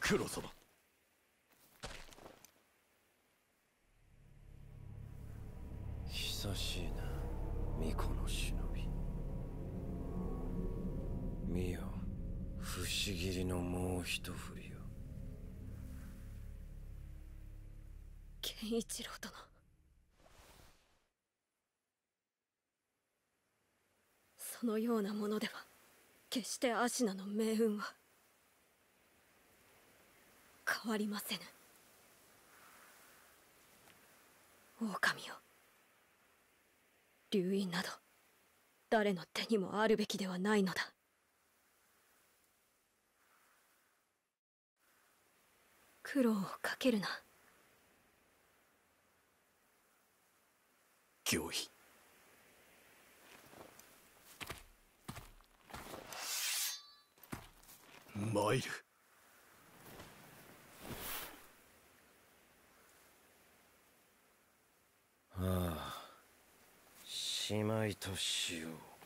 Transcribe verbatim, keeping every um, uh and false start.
九郎様。 久しいな、巫女の忍び。見よ、不思議りのもう一振りよ。 健一郎殿、そのようなものでは決してアシナの命運は変わりませぬ。狼よ、流因など誰の手にもあるべきではないのだ。苦労をかけるな。 御意。参る。 ああ、しまいとしよう。